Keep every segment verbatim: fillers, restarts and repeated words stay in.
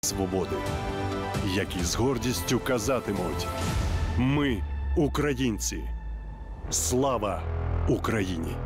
свободи, які з гордістю казатимуть: ми українці. Слава Україні!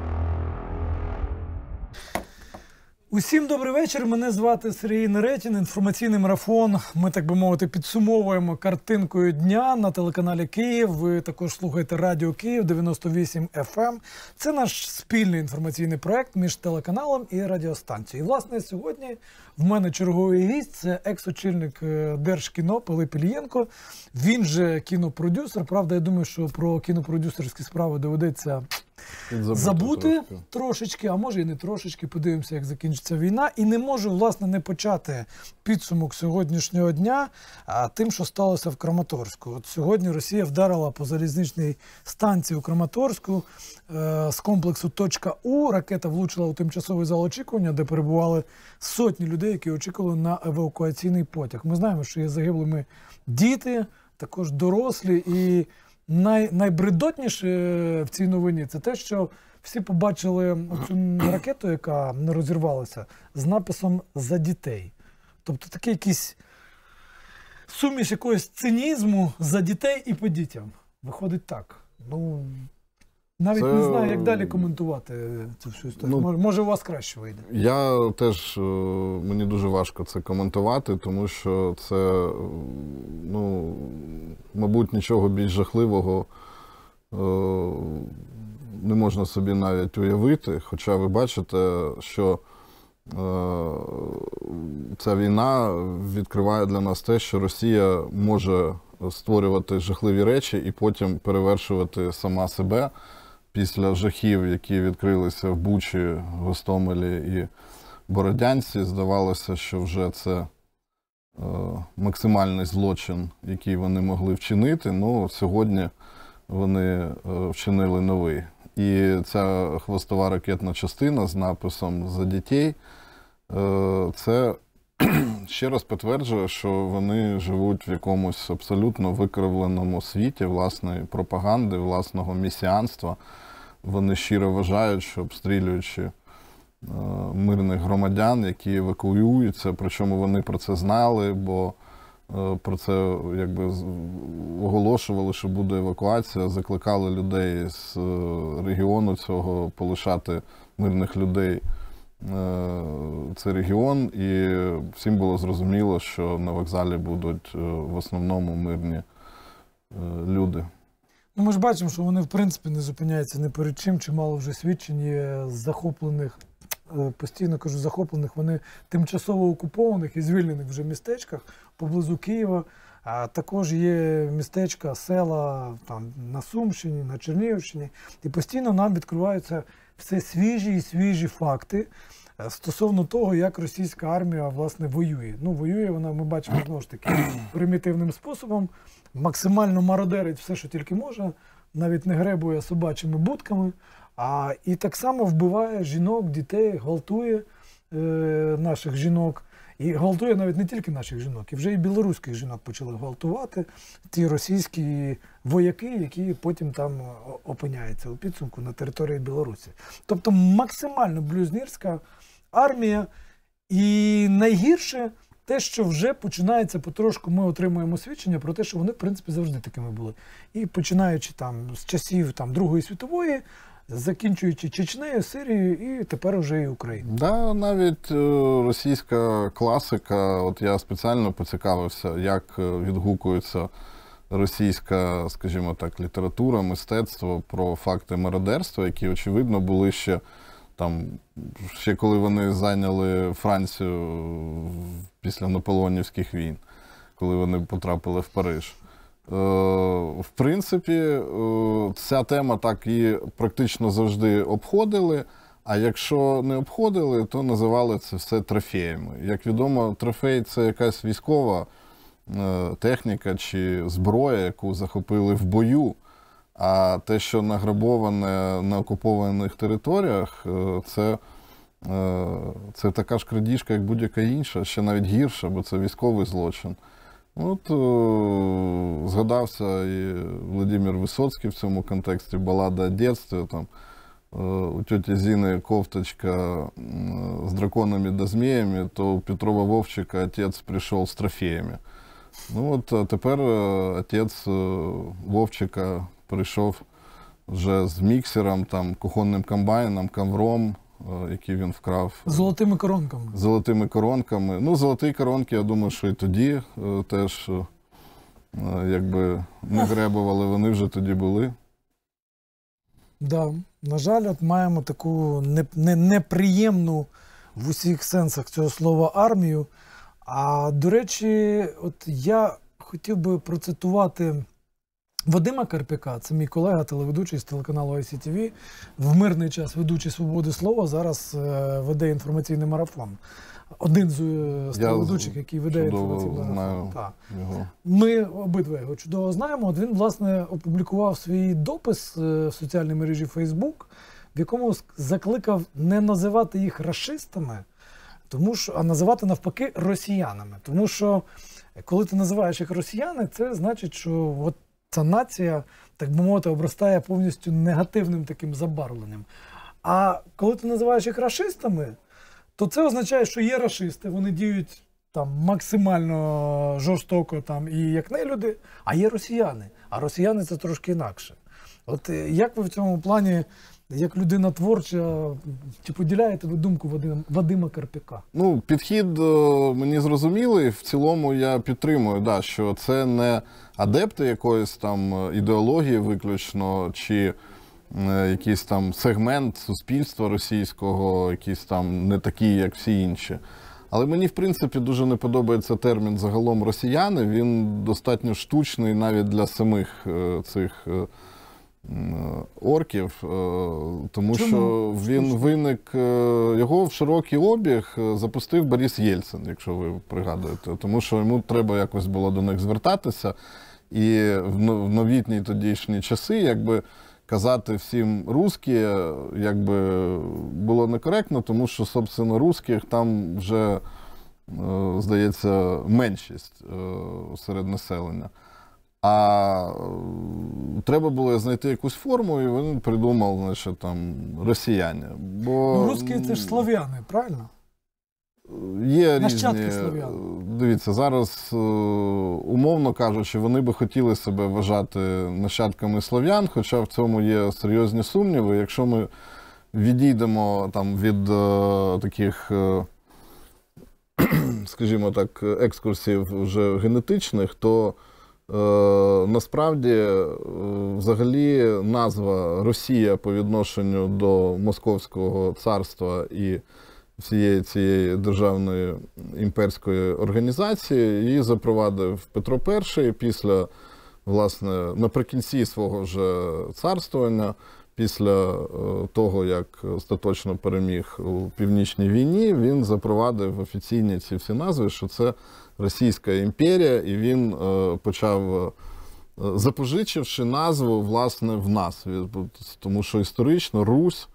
Усім добрий вечір. Мене звати Сергій Неретін. Інформаційний марафон. Ми, так би мовити, підсумовуємо картинкою дня на телеканалі Київ. Ви також слухаєте Радіо Київ дев'яносто вісім еф ем. Це наш спільний інформаційний проект між телеканалом і радіостанцією. І, власне, сьогодні в мене черговий гість. Це екс-очільник Держкіно Пилип Ілієнко. Він же кінопродюсер. Правда, я думаю, що про кінопродюсерські справи доведеться забути, забути трошки. трошечки, а може і не трошечки. Подивимося, як закінчиться війна. І не можу, власне, не почати підсумок сьогоднішнього дня а, тим, що сталося в Краматорську. От сьогодні Росія вдарила по залізничній станції у Краматорську е, з комплексу «Точка У». Ракета влучила у тимчасовий зал очікування, де перебували сотні людей, які очікували на евакуаційний потяг. Ми знаємо, що є загиблими діти, також дорослі, і Най, найбридотніше в цій новині – це те, що всі побачили цю ракету, яка не розірвалася, з написом «За дітей». Тобто такий якийсь суміш якогось цинізму за дітей і по дітям. Виходить так. Ну, навіть це... не знаю, як далі коментувати цю всю історію. Ну, може, може, у вас краще вийде. Я теж, мені дуже важко це коментувати, тому що це, ну, мабуть, нічого більш жахливого не можна собі навіть уявити. Хоча ви бачите, що ця війна відкриває для нас те, що Росія може створювати жахливі речі і потім перевершувати сама себе. Після жахів, які відкрилися в Бучі, Гостомелі і Бородянці, здавалося, що вже це е, максимальний злочин, який вони могли вчинити. Ну, сьогодні вони е, вчинили новий. І ця хвостова ракетна частина з написом «За дітей» е, це ще раз підтверджує, що вони живуть в якомусь абсолютно викривленому світі власної пропаганди, власного месіанства. Вони щиро вважають, що обстрілюючи е, мирних громадян, які евакуюються, причому вони про це знали, бо е, про це якби оголошували, що буде евакуація, закликали людей з е, регіону цього полишати мирних людей цей регіон, і всім було зрозуміло, що на вокзалі будуть в основному мирні люди. Ну, ми ж бачимо, що вони, в принципі, не зупиняються ні перед чим, чимало вже свідчень є захоплених, постійно кажу, захоплених, вони тимчасово окупованих і звільнених вже містечках поблизу Києва. А також є містечка, села там, на Сумщині, на Чернігівщині. І постійно нам відкриваються все свіжі і свіжі факти стосовно того, як російська армія, власне, воює. Ну, воює вона, ми бачимо, знову ж таки, примітивним способом, максимально мародерить все, що тільки може, навіть не гребує собачими будками, а і так само вбиває жінок, дітей, гвалтує е, наших жінок. І гвалтує навіть не тільки наших жінок, і вже і білоруських жінок почали гвалтувати ті російські вояки, які потім там опиняються у підсумку на території Білорусі. Тобто максимально блюзнірська армія. І найгірше те, що вже починається потрошку, ми отримуємо свідчення про те, що вони, в принципі, завжди такими були. І починаючи там з часів там, Другої світової, закінчуючи Чечнею, Сирією і тепер вже і Україною. Да, навіть е, російська класика, от я спеціально поцікавився, як відгукується російська, скажімо так, література, мистецтво про факти мародерства, які, очевидно, були ще там, ще коли вони зайняли Францію після наполеонівських війн, коли вони потрапили в Париж. В принципі, ця тема так і практично завжди обходили, а якщо не обходили, то називали це все трофеями. Як відомо, трофей – це якась військова техніка чи зброя, яку захопили в бою, а те, що награбоване на окупованих територіях, це, це така ж крадіжка, як будь-яка інша, ще навіть гірша, бо це військовий злочин. От о, згадався і Володимир Висоцький в цьому контексті, балада о дєтстві, там, у тьоті Зіни кофточка з драконами да зміями, то у Петрова Вовчика отець прийшов з трофеями. Ну от а тепер отець Вовчика прийшов вже з міксером, там, кухонним комбайном, ковром, який він вкрав. Золотими коронками. Золотими коронками. Ну, золоті коронки, я думаю, що і тоді теж якби не гребували, вони вже тоді були. Да. На жаль, от маємо таку не, не, неприємну в усіх сенсах цього слова армію. А, до речі, от я хотів би процитувати Вадима Карп'яка, це мій колега, телеведучий з телеканалу ай сі ті ві, в мирний час ведучий «Свободи слова», зараз е, веде інформаційний марафон. Один з, з телеведучих, який веде інформаційний марафон. Так. Його. Ми обидва його чудово знаємо. От він, власне, опублікував свій допис в соціальній мережі Facebook, в якому закликав не називати їх рашистами, тому що, а називати навпаки росіянами. Тому що, коли ти називаєш їх росіяни, це значить, що от ця нація, так би мовити, обростає повністю негативним таким забарвленням. А коли ти називаєш їх рашистами, то це означає, що є рашисти, вони діють там максимально жорстоко там, і як нелюди, а є росіяни. А росіяни – це трошки інакше. От як ви в цьому плані, як людина творча, чи поділяєте ви думку Вадима, Вадима Карп'яка? Ну, підхід мені зрозумілий. В цілому я підтримую, да, що це не адепти якоїсь там ідеології виключно, чи якийсь там сегмент суспільства російського, якийсь там не такий, як всі інші. Але мені, в принципі, дуже не подобається термін загалом росіяни. Він достатньо штучний навіть для самих цих орків, тому Чому? що він виник, його в широкий обіг запустив Борис Єльцин, якщо ви пригадуєте. Тому що йому треба якось було до них звертатися. І в новітні тодішні часи, якби, казати всім русські, якби, було некоректно, тому що, собственно, русських там вже, здається, меншість серед населення. А треба було знайти якусь форму, і він придумав, значить, там, росіяни. Бо ну, русські – це ж слов'яни, правильно? Є нащадки різні, слов'ян. Дивіться, зараз, умовно кажучи, вони би хотіли себе вважати нащадками слов'ян, хоча в цьому є серйозні сумніви. Якщо ми відійдемо там від е, таких, е, скажімо так, екскурсів вже генетичних, то е, насправді е, взагалі назва Росія по відношенню до Московського царства і всієї цієї державної імперської організації її запровадив Петро І після, власне, наприкінці свого вже царствування, після того, як остаточно переміг у Північній війні, він запровадив офіційні ці всі назви, що це Російська імперія, і він почав, запозичивши назву, власне, в нас. Тому що історично Русь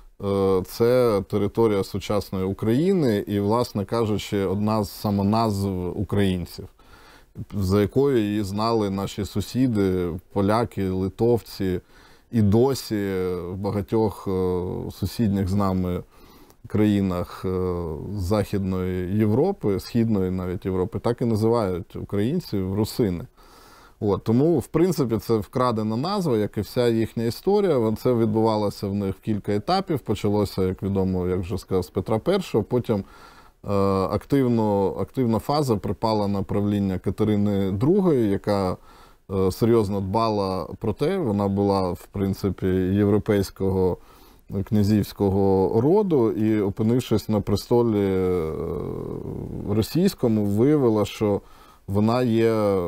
це територія сучасної України і, власне кажучи, одна з самоназв українців, за якою її знали наші сусіди, поляки, литовці, і досі в багатьох сусідніх з нами країнах Західної Європи, Східної навіть Європи, так і називають українців русини. От, тому, в принципі, це вкрадена назва, як і вся їхня історія. Це відбувалося в них в кілька етапів. Почалося, як відомо, як вже сказав, з Петра І. Потім е, активно, активна фаза припала на правління Катерини Другої, яка е, серйозно дбала про те. Вона була, в принципі, європейського князівського роду і, опинившись на престолі російському, виявила, що вона є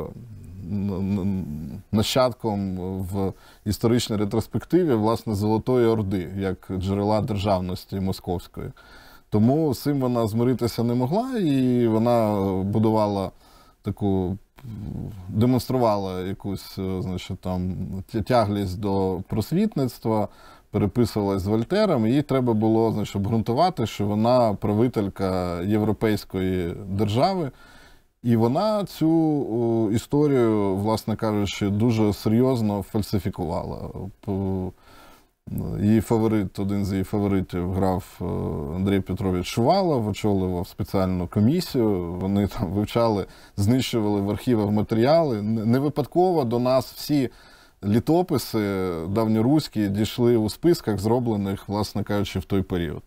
нащадком в історичній ретроспективі, власне, Золотої Орди, як джерела державності московської. Тому з цим вона змиритися не могла, і вона будувала таку, демонструвала якусь, значить, там, тяглість до просвітництва, переписувалась з Вольтером, і їй треба було, значить, обґрунтувати, що вона правителька європейської держави. І вона цю о, історію, власне кажучи, дуже серйозно фальсифікувала. Її фаворит, один з її фаворитів грав Андрій Петрович Шувалов, очолював спеціальну комісію. Вони там вивчали, знищували в архівах матеріали. Не випадково до нас всі літописи давньоруські дійшли у списках, зроблених, власне кажучи, в той період.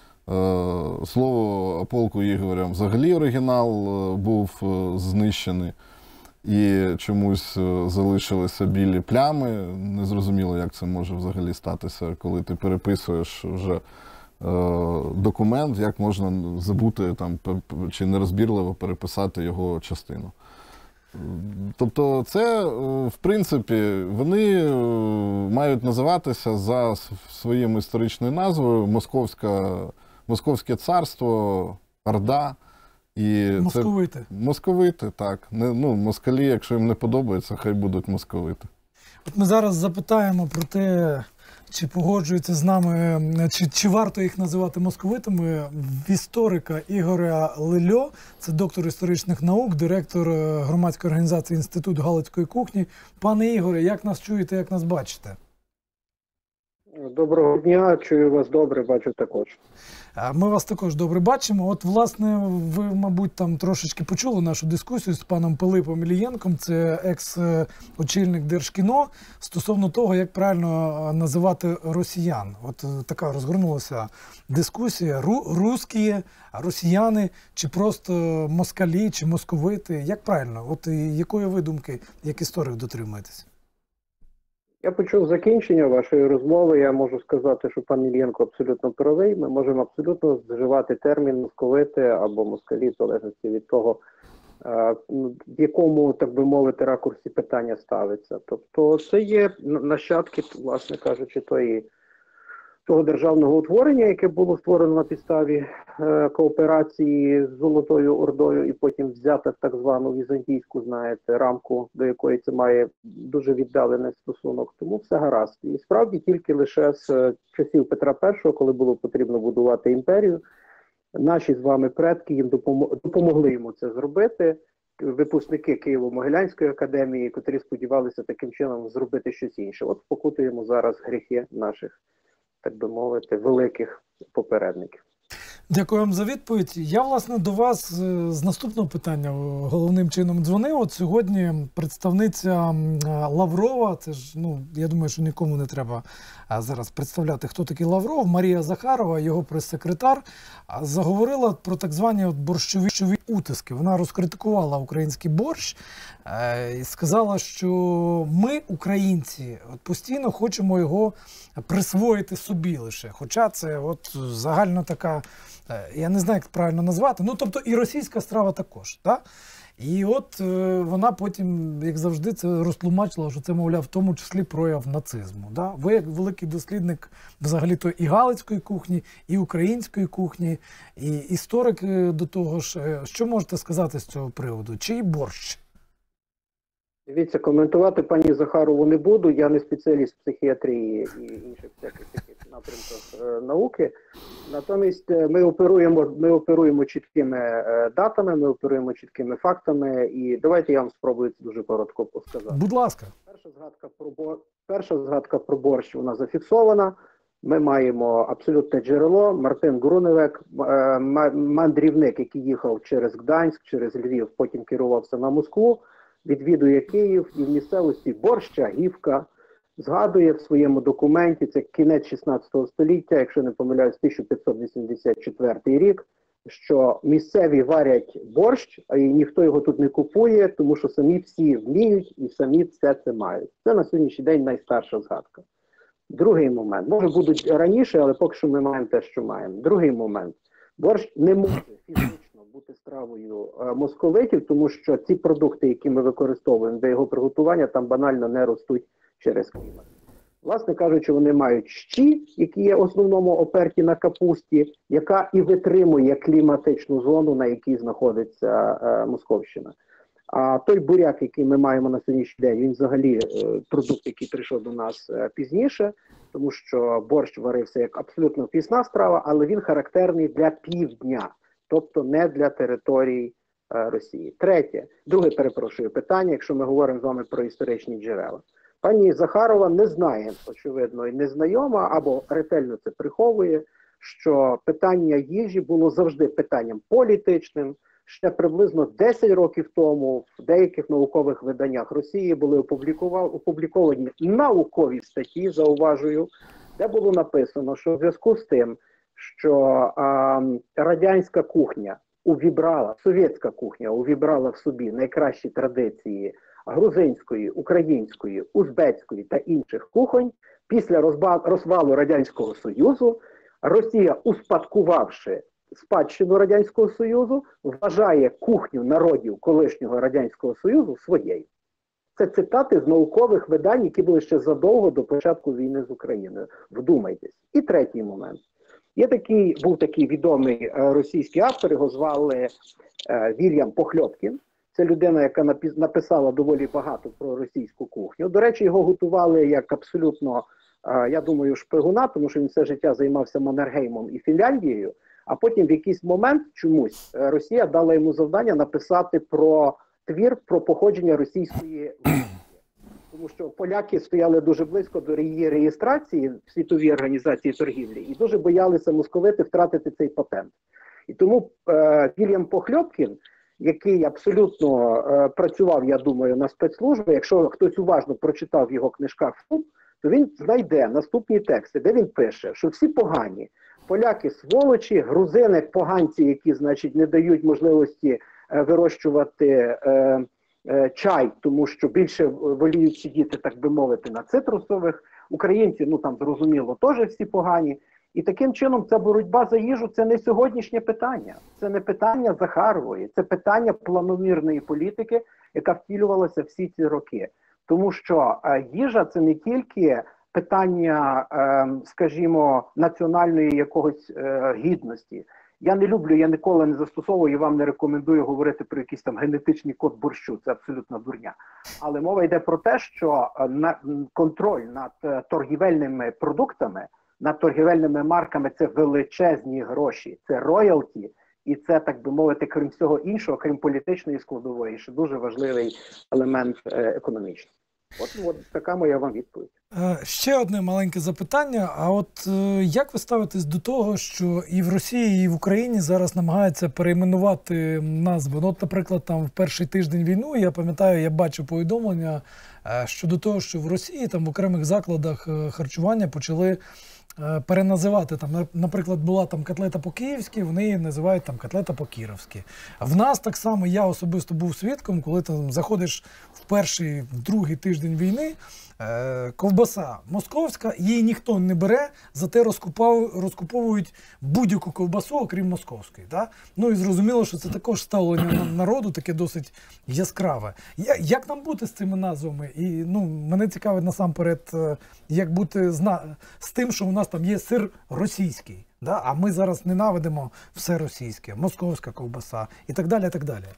Слово о полку Ігоря взагалі оригінал був знищений. І чомусь залишилися білі плями. Незрозуміло, як це може взагалі статися, коли ти переписуєш вже е, документ, як можна забути там, чи нерозбірливо переписати його частину. Тобто це, в принципі, вони мають називатися за своєю історичною назвою Московська, Московське царство, Орда. І московити. Це, московити, так. Не, ну, москалі, якщо їм не подобається, хай будуть московити. От ми зараз запитаємо про те, чи погоджуються з нами, чи, чи варто їх називати московитами, в історика Ігоря Лельо, це доктор історичних наук, директор громадської організації Інститут Галицької кухні. Пане Ігоре, як нас чуєте, як нас бачите? Доброго дня, чую вас добре, бачу також. Ми вас також добре бачимо. От, власне, ви, мабуть, там трошечки почули нашу дискусію з паном Пилипом Ілієнком, це екс-очільник Держкіно, стосовно того, як правильно називати росіян. От така розгорнулася дискусія. Ру, русські, росіяни, чи просто москалі, чи московити. Як правильно? От якої ви думки, як історик, дотримуєтесь? Я почув закінчення вашої розмови. Я можу сказати, що пан Іллєнко абсолютно правий. Ми можемо абсолютно вживати термін московити або москалі, в залежності від того, в якому, так би мовити, ракурсі питання ставиться. Тобто це є нащадки, власне кажучи, тої, того державного утворення, яке було створено на підставі е, кооперації з Золотою Ордою і потім взято в так звану візантійську, знаєте, рамку, до якої це має дуже віддалений стосунок. Тому все гаразд. І справді тільки лише з часів Петра Першого, коли було потрібно будувати імперію, наші з вами предки їм допомогли йому це зробити. Випускники Києво-Могилянської академії, котрі сподівалися таким чином зробити щось інше. От покутуємо зараз гріхи наших, так би мовити, великих попередників. Дякую вам за відповідь. Я, власне, до вас з наступного питання головним чином дзвонив. От сьогодні представниця Лаврова, це ж, ну, я думаю, що нікому не треба зараз представляти, хто такий Лавров, Марія Захарова, його прес-секретар, заговорила про так звані от борщові утиски. Вона розкритикувала український борщ і сказала, що ми, українці, от постійно хочемо його присвоїти собі лише. Хоча це от загально така, я не знаю, як правильно назвати, ну, тобто і російська страва також, так? І от е, вона потім, як завжди, це розтлумачила, що це, мовляв, в тому числі прояв нацизму. Да? Ви, як великий дослідник взагалі-то і галицької кухні, і української кухні, і історик до того ж, що можете сказати з цього приводу? Чий борщ? Дивіться, коментувати пані Захарову не буду, я не спеціаліст психіатрії і інших всяких таких напрямках е, науки. Натомість ми оперуємо, ми оперуємо чіткими е, датами, ми оперуємо чіткими фактами, і давайте я вам спробую це дуже коротко сказати. Будь ласка. Перша згадка про, перша згадка про борщ, вона зафіксована. Ми маємо абсолютне джерело, Мартин Груневек, е, мандрівник, який їхав через Гданськ, через Львів, потім керувався на Москву, відвідує Київ і в місцевості Борщагівка згадує в своєму документі, це кінець шістнадцятого століття, якщо не помиляюсь, тисяча п'ятсот вісімдесят четвертий рік, що місцеві варять борщ, а і ніхто його тут не купує, тому що самі всі вміють і самі все це мають. Це на сьогоднішній день найстарша згадка. Другий момент. Може будуть раніше, але поки що ми маємо те, що маємо. Другий момент. Борщ не може фізично бути стравою е, московитів, тому що ці продукти, які ми використовуємо для його приготування, там банально не ростуть через клімат. Власне кажучи, вони мають щі, які є в основному оперті на капусті, яка і витримує кліматичну зону, на якій знаходиться е, Московщина. А той буряк, який ми маємо на сьогоднішній день, він взагалі е, продукт, який прийшов до нас е, пізніше, тому що борщ варився як абсолютно пісна страва, але він характерний для півдня, тобто не для території е, Росії. Третє, друге, перепрошую, питання, якщо ми говоримо з вами про історичні джерела. Пані Захарова не знає, очевидно, і не знайома, або ретельно це приховує, що питання їжі було завжди питанням політичним. Ще приблизно десять років тому в деяких наукових виданнях Росії були опубліковані наукові статті, зауважую, де було написано, що в зв'язку з тим, що а, радянська кухня увібрала, совєтська кухня увібрала в собі найкращі традиції грузинської, української, узбецької та інших кухонь, після розвалу Радянського Союзу Росія, успадкувавши спадщину Радянського Союзу, вважає кухню народів колишнього Радянського Союзу своєю. Це цитати з наукових видань, які були ще задовго до початку війни з Україною. Вдумайтесь. І третій момент. Є такий, був такий відомий е, російський автор, його звали е, Вільям Похльопкін. Це людина, яка написала доволі багато про російську кухню. До речі, його готували як абсолютно, е, я думаю, шпигуна, тому що він все життя займався Маннергеймом і Фінляндією. А потім в якийсь момент чомусь Росія дала йому завдання написати про твір про походження російської війни. Тому що поляки стояли дуже близько до її реєстрації в Світовій організації торгівлі і дуже боялися московити втратити цей патент. І тому е, Вільям Похльопкін, який абсолютно е, працював, я думаю, на спецслужби, якщо хтось уважно прочитав в його книжках, то він знайде наступні тексти, де він пише, що всі погані. Поляки сволочі, грузини поганці, які, значить, не дають можливості е, вирощувати е, е, чай, тому що більше воліють сидіти, так би мовити, на цитрусових. Українці, ну там зрозуміло, теж всі погані. І таким чином ця боротьба за їжу – це не сьогоднішнє питання. Це не питання Захарової, це питання планомірної політики, яка втілювалася всі ці роки. Тому що е, їжа – це не тільки питання, е, скажімо, національної якогось е, гідності. Я не люблю, я ніколи не застосовую і вам не рекомендую говорити про якийсь там генетичний код борщу, це абсолютно дурня. Але мова йде про те, що на, контроль над торгівельними продуктами, над торгівельними марками – це величезні гроші, це роялті, і це, так би мовити, крім всього іншого, крім політичної складової, ще дуже важливий елемент е, економічний. От, от така моя вам відповідь. Ще одне маленьке запитання. А от як ви ставитесь до того, що і в Росії, і в Україні зараз намагаються перейменувати назви? Ну, от, наприклад, там в перший тиждень війни, я пам'ятаю, я бачив повідомлення щодо того, що в Росії там в окремих закладах харчування почали переназивати. Там, наприклад, була там котлета по-київськи, вони її називають там котлета по-кіровськи. В нас так само, я особисто був свідком, коли там заходиш в перший, в другий тиждень війни, ковбаса московська, її ніхто не бере, зате розкуповують будь-яку ковбасу, окрім московської. Да? Ну і зрозуміло, що це також ставлення народу, таке досить яскраве. Як нам бути з цими назвами? І ну, мене цікавить насамперед, як бути з, з тим, що у нас там є сир російський, да? А ми зараз ненавидимо все російське, московська ковбаса і так далі, і так далі.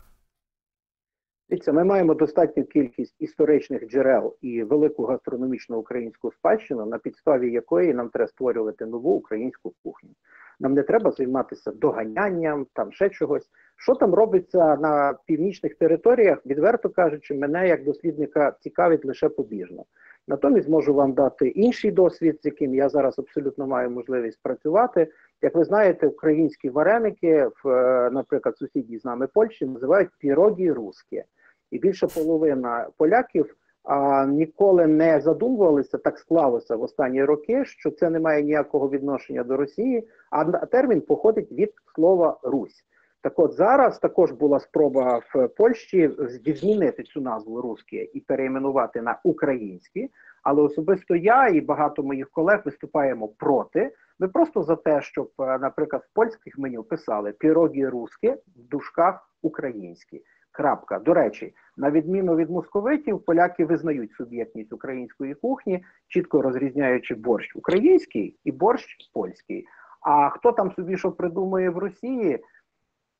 Дивіться, ми маємо достатню кількість історичних джерел і велику гастрономічну українську спадщину, на підставі якої нам треба створювати нову українську кухню. Нам не треба займатися доганянням, там ще чогось. Що там робиться на північних територіях, відверто кажучи, мене як дослідника цікавить лише побіжно. Натомість можу вам дати інший досвід, з яким я зараз абсолютно маю можливість працювати. Як ви знаєте, українські вареники, в, наприклад, сусідній з нами Польщі, називають пірогі русські. І більше половина поляків а, ніколи не задумувалися, так склалося в останні роки, що це не має ніякого відношення до Росії, а термін походить від слова «Русь». Так от зараз також була спроба в Польщі змінити цю назву «русські» і перейменувати на «українські», але особисто я і багато моїх колег виступаємо проти. Ми просто за те, щоб, наприклад, в польських меню писали «пірогі русські» в дужках «українські». Крапка. До речі, на відміну від московитів, поляки визнають суб'єктність української кухні, чітко розрізняючи борщ український і борщ польський. А хто там собі що придумує в Росії,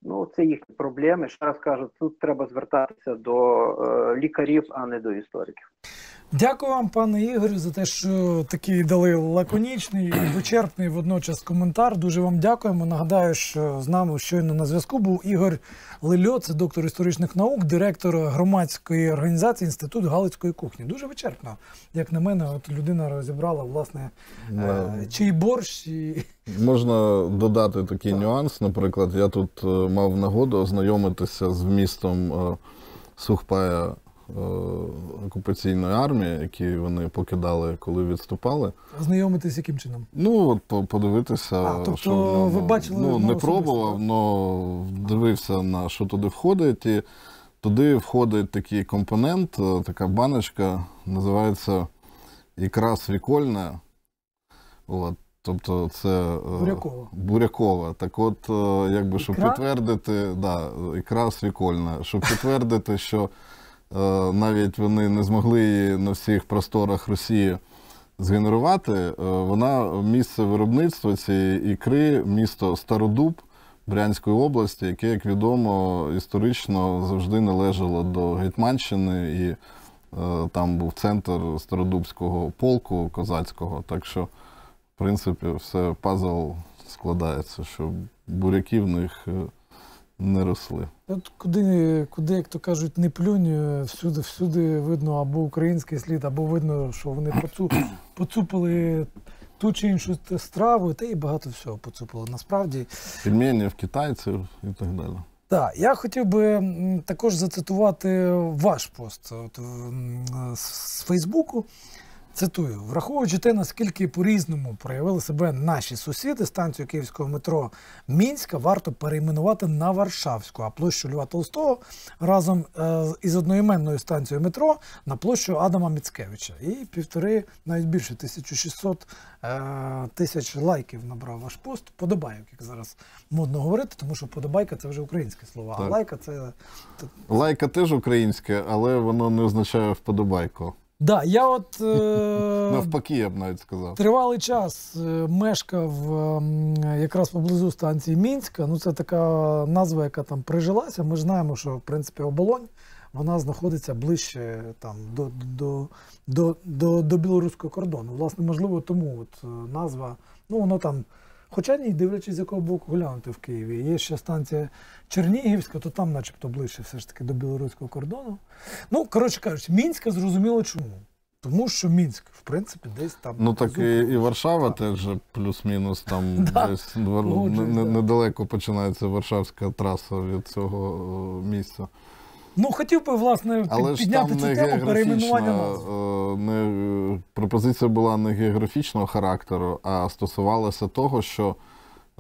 Ну, це їхні проблеми. Ще раз кажу, тут треба звертатися до е, лікарів, а не до істориків. Дякую вам, пане Ігорю, за те, що такий дали лаконічний і вичерпний водночас коментар. Дуже вам дякуємо. Нагадаю, що з нами щойно на зв'язку був Ігор Лельо, це доктор історичних наук, директор громадської організації «Інститут Галицької кухні». Дуже вичерпно, як на мене, от людина розібрала, власне, е, чий борщ. І... Можна додати такий нюанс. Наприклад, я тут е, мав нагоду ознайомитися з вмістом е, сухпая окупаційної армії, які вони покидали, коли відступали. Ознайомитись яким чином? Ну, от подивитися, а, тобто що в ньому, ви бачили, ну, ну, не пробував, але дивився, на що туди входить. І туди входить такий компонент, така баночка, називається ікра свікольна. От. Тобто це бурякова. бурякова. Так от, якби, щоб ікра? підтвердити, да, ікра свікольна, щоб підтвердити, що навіть вони не змогли її на всіх просторах Росії згенерувати, вона, місце виробництва цієї ікри, місто Стародуб Брянської області, яке, як відомо, історично завжди належало до Гетьманщини, і е, там був центр Стародубського полку козацького. Так що, в принципі, все, пазл складається, що буряки в них не росли. От куди, куди, як то кажуть, не плюнь, всюди, всюди видно або український слід, або видно, що вони поцу, поцупили ту чи іншу страву, та і багато всього поцупили. Насправді. Пельменів китайців і так далі. Так, я хотів би також зацитувати ваш пост от, з Фейсбуку. Цитую: враховуючи те, наскільки по-різному проявили себе наші сусіди, станцію київського метро Мінська варто перейменувати на Варшавську, а площу Льва Толстого разом е, із одноіменною станцією метро на площу Адама Міцкевича. І півтори, навіть більше, тисяча шістсот е, тисяч лайків набрав ваш пост. Подобайок, як зараз модно говорити, тому що подобайка – це вже українське слово, а так. лайка – це... Лайка теж українське, але воно не означає вподобайку. Да, я от, е... навпаки, я б навіть сказав. Тривалий час е, мешкав е, якраз поблизу станції Мінська. Ну, це така назва, яка там прижилася. Ми ж знаємо, що, в принципі, Оболонь, вона знаходиться ближче там, до, до, до, до, до білоруського кордону. Власне, можливо, тому от назва, ну, воно там, хоча ні, дивлячись, з якого боку глянути в Києві. Є ще станція Чернігівська, то там начебто ближче все ж таки до білоруського кордону. Ну, коротше кажучи, Мінська зрозуміло чому. Тому що Мінськ, в принципі, десь там... Ну так і, і Варшава теж плюс-мінус там да. десь не, не, недалеко починається Варшавська траса від цього місця. Ну, хотів би, власне, але підняти цю тему перейменування назв. Не, пропозиція була не географічного характеру, а стосувалася того, що е,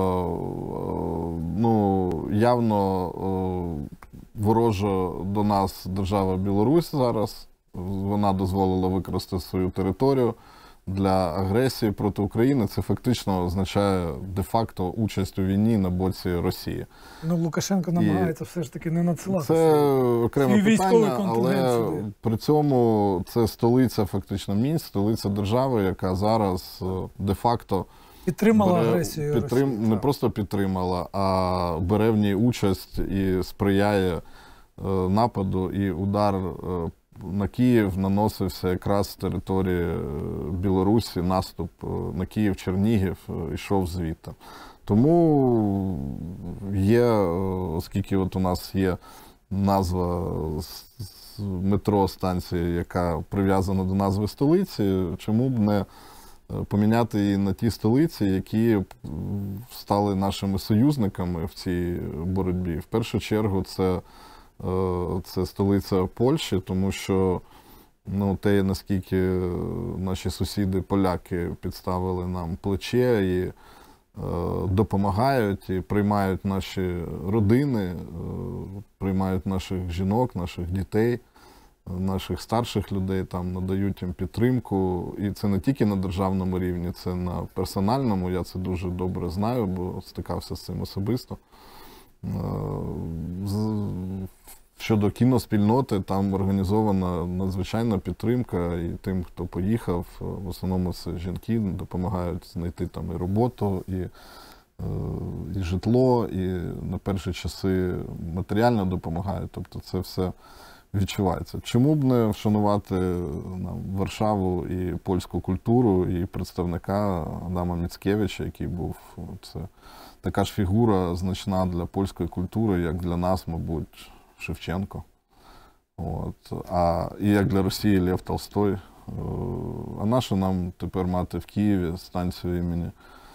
ну, явно е, ворожа до нас держава Білорусь зараз, вона дозволила використати свою територію для агресії проти України. Це фактично означає де-факто участь у війні на боці Росії. Ну, Лукашенко намагається І все ж таки не надсилати. Це окреме питання, але при цьому це столиця фактично Мінськ, столиця держави, яка зараз де-факто підтримала бере, агресію підтрим, Росії. Не просто підтримала, а бере в ній участь і сприяє е, нападу, і удар е, на Київ наносився якраз з території Білорусі, наступ на Київ, Чернігів йшов звідти. Тому є, оскільки от у нас є назва метро станції, яка прив'язана до назви столиці, чому б не поміняти її на ті столиці, які стали нашими союзниками в цій боротьбі. В першу чергу це Це столиця Польщі, тому що ну, те, наскільки наші сусіди-поляки підставили нам плече і е, допомагають, і приймають наші родини, е, приймають наших жінок, наших дітей, наших старших людей, там надають їм підтримку. І це не тільки на державному рівні, це на персональному. Я це дуже добре знаю, бо стикався з цим особисто. Щодо кіноспільноти, там організована надзвичайна підтримка, і тим, хто поїхав, в основному це жінки, допомагають знайти там і роботу, і і житло, і на перші часи матеріально допомагають. Тобто це все відчувається. Чому б не вшанувати нам Варшаву і польську культуру, і представника Адама Міцкевича, який був, це така ж фігура значна для польської культури, як для нас, мабуть, Шевченко. От. А, і як для Росії Лев Толстой. А нащо нам тепер мати в Києві станцію імені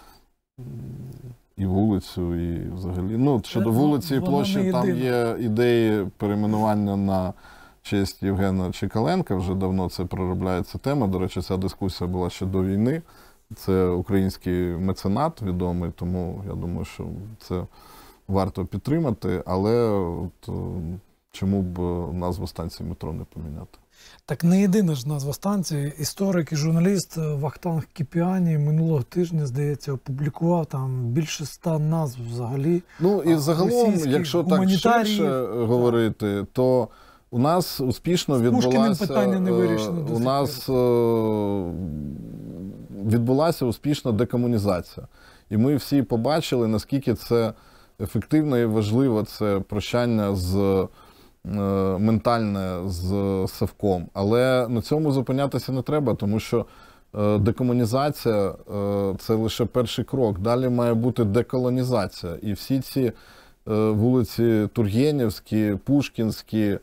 і вулицю, і взагалі. Ну, щодо вулиці і площі, там є ідеї перейменування на честь Євгена Чекаленка. Вже давно це проробляється тема. До речі, ця дискусія була ще до війни. Це український меценат відомий, тому я думаю, що це варто підтримати. Але от, чому б назву станції метро не поміняти? Так не єдина ж назва станції. Історик і журналіст Вахтанг Кіпіані минулого тижня, здається, опублікував там більше ста назв взагалі. Ну і загалом, якщо так ширше говорити, то у нас успішно відбулася, питання не вирішено до у нас відбулася успішна декомунізація. І ми всі побачили, наскільки це ефективно і важливо, це прощання з ментальне з Совком. Але на цьому зупинятися не треба, тому що декомунізація – це лише перший крок. Далі має бути деколонізація. І всі ці вулиці Тургенівські, Пушкінські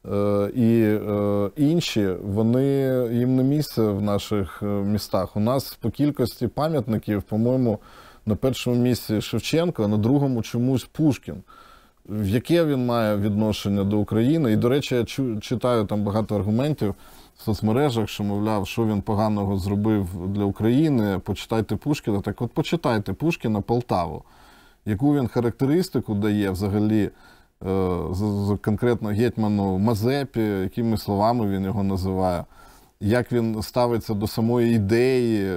і інші, вони, їм не місце в наших містах. У нас по кількості пам'ятників, по-моєму, на першому місці Шевченко, а на другому чомусь Пушкін. В яке він має відношення до України. І, до речі, я читаю там багато аргументів в соцмережах, що, мовляв, що він поганого зробив для України, почитайте Пушкіна. Так от почитайте Пушкіна Полтаву. Яку він характеристику дає взагалі конкретно гетьману Мазепі, якими словами він його називає, як він ставиться до самої ідеї.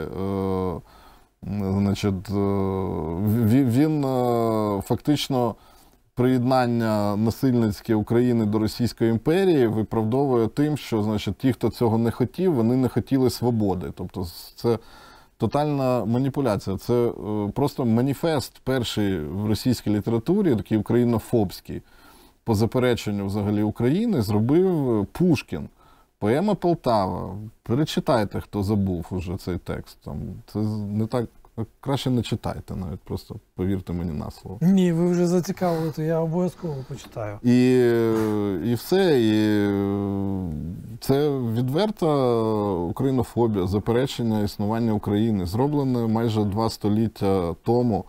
Значить, він фактично приєднання насильницьке України до Російської імперії виправдовує тим, що, значить, ті, хто цього не хотів, вони не хотіли свободи. Тобто це тотальна маніпуляція. Це просто маніфест перший в російській літературі, такий українофобський, по запереченню взагалі України, зробив Пушкін. Поема Полтава. Перечитайте, хто забув уже цей текст. Там, це не так. Краще не читайте навіть, просто повірте мені на слово. Ні, ви вже зацікавили, то я обов'язково почитаю. І, і все, і це відверта українофобія, заперечення існування України, зроблене майже два століття тому.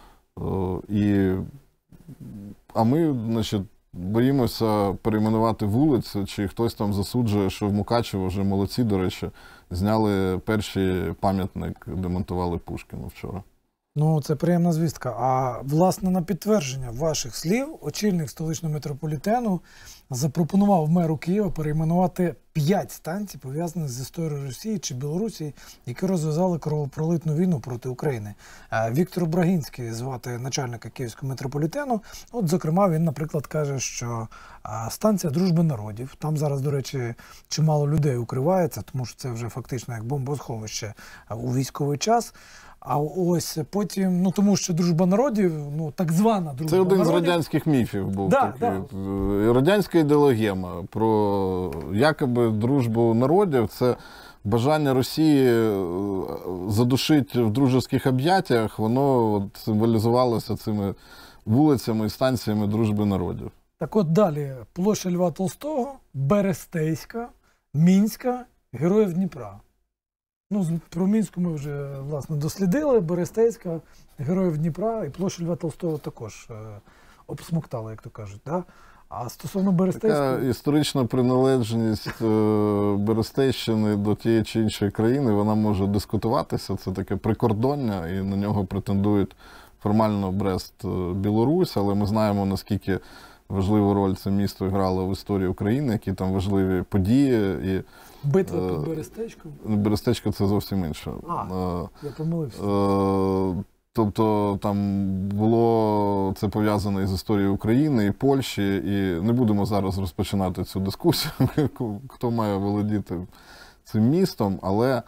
І, а ми, значить, боїмося перейменувати вулицю, чи хтось там засуджує, що в Мукачево вже молодці, до речі, зняли перший пам'ятник, демонтували Пушкіну вчора. Ну, це приємна звістка. А, власне, на підтвердження ваших слів, очільник столичного метрополітену запропонував меру Києва перейменувати п'ять станцій, пов'язаних з історією Росії чи Білорусі, які розв'язали кровопролитну війну проти України. Віктор Брагінський звати начальника Київського метрополітену. От, зокрема, він, наприклад, каже, що станція Дружби народів, там зараз, до речі, чимало людей укривається, тому що це вже фактично як бомбосховище у військовий час. А ось потім, ну тому що дружба народів, ну так звана дружба народів. Це один народів. з радянських міфів був Да, такий. да. Радянська ідеологема про якоби дружбу народів. Це бажання Росії задушити в дружеських об'яттях, воно от символізувалося цими вулицями і станціями дружби народів. Так от далі. Площа Льва Толстого, Берестейська, Мінська, Героїв Дніпра. Ну, про Мінську ми вже, власне, дослідили. Берестейська, Героїв Дніпра і площу Льва Толстого також е, обсмоктали, як то кажуть. Да? А стосовно Берестейської... Така історична приналежність е, Берестейщини до тієї чи іншої країни, вона може дискутуватися. Це таке прикордоння, і на нього претендують формально Брест-Білорусь, але ми знаємо, наскільки важливу роль це місто грало в історії України, які там важливі події. І Битва під Берестечком? Берестечко – це зовсім інше. А, я помилився. Тобто там було це пов'язано із історією України і Польщі, і не будемо зараз розпочинати цю дискусію, хто має володіти цим містом, але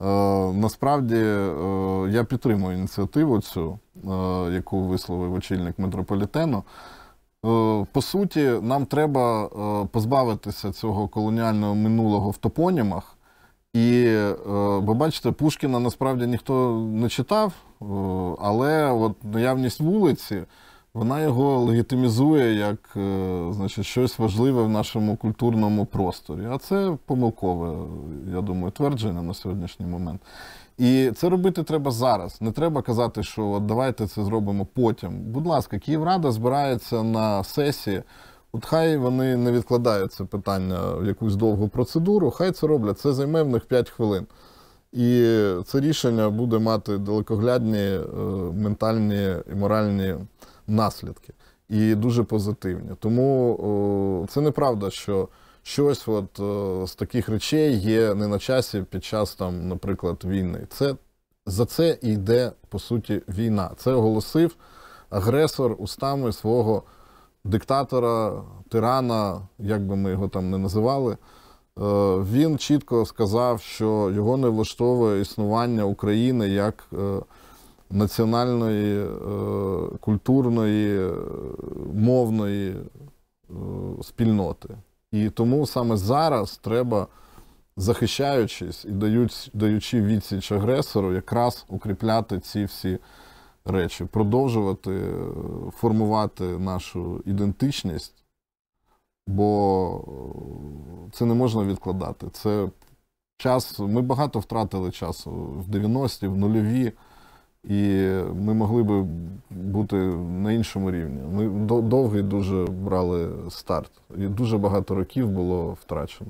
Насправді, я підтримую ініціативу цю, яку висловив очільник метрополітену. По суті, нам треба позбавитися цього колоніального минулого в топонімах. І, ви бачите, Пушкіна насправді ніхто не читав, але от наявність вулиці, вона його легітимізує як, значить, щось важливе в нашому культурному просторі. А це помилкове, я думаю, твердження на сьогоднішній момент. І це робити треба зараз. Не треба казати, що от давайте це зробимо потім. Будь ласка, Київрада збирається на сесії. От хай вони не відкладають це питання в якусь довгу процедуру, хай це роблять. Це займе в них п'ять хвилин. І це рішення буде мати далекоглядні ментальні і моральні наслідки. І дуже позитивні. Тому о, це неправда, що щось от, о, з таких речей є не на часі під час, там, наприклад, війни. Це, за це і йде, по суті, війна. Це оголосив агресор устами свого диктатора, тирана, як би ми його там не називали. Він чітко сказав, що його не влаштовує існування України як національної, культурної, мовної спільноти. І тому саме зараз треба, захищаючись і даючи відсіч агресору, якраз укріпляти ці всі речі, продовжувати формувати нашу ідентичність, бо це не можна відкладати. Це час, ми багато втратили часу в дев'яності, в нульові, і ми могли би бути на іншому рівні. Ми довгий дуже брали старт, і дуже багато років було втрачено.